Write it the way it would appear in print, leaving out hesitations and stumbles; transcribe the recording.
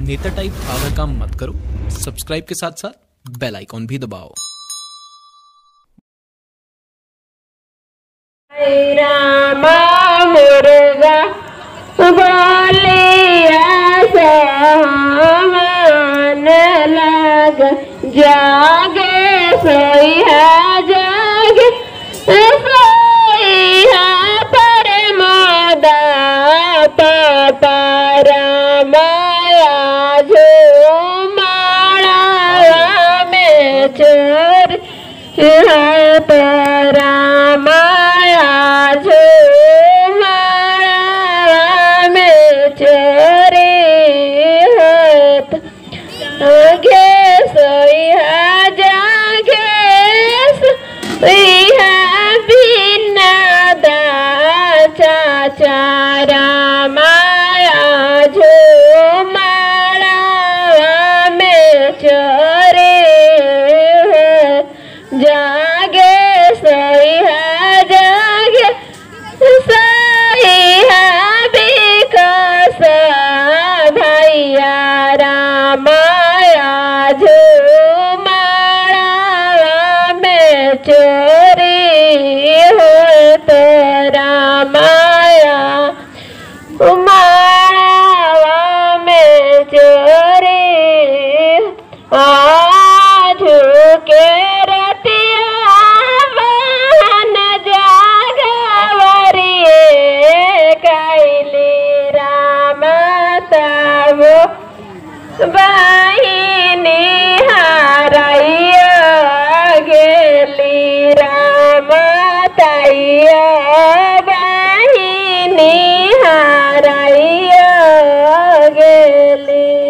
नेता टाइप आधा काम मत करो, सब्सक्राइब के साथ साथ बेल आइकॉन भी दबाओ। रामा मुर्गा बोलिया सामान लग जागे सोया जागे सोया पर मोदा पापा रामाया झूमाड़ा में चोर रामाया झूमाड़ा में चोरी होत आगे सोया जागे सोया बिना दा चाचा रामाया झूमाड़ा में चोरी जागे सोया जागे सोया बिकस भैया रामाया झूमाड़ा में चोरी हो तो रामाया उमाड़ा में चोरी आज के बहिनी हारैया गेली राम तैया बहिनी हारैया गेली।